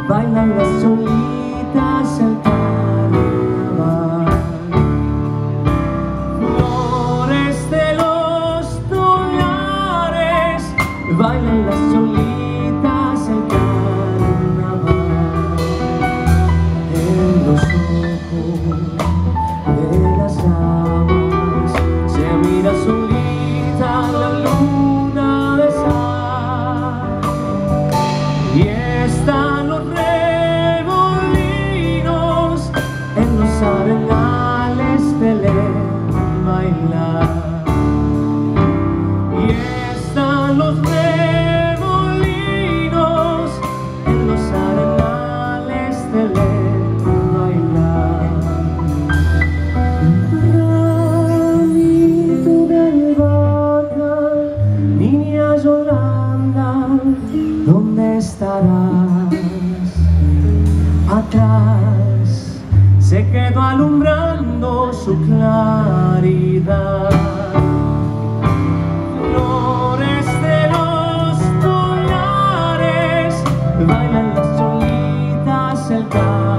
bailan las solitas el carnaval. Flores de los dólares, bailan las solitas el carnaval. En los ojos de las aguas se mira solita la luna de sal, y están los remolinos en los arenales de bailar, y están los remolinos en los arenales de bailar. Rayito del Bacal, niña Yolanda, ¿dónde estarás? Atrás se quedó alumbrando su claridad. Flores de los dólares, bailan las solitas el carnaval.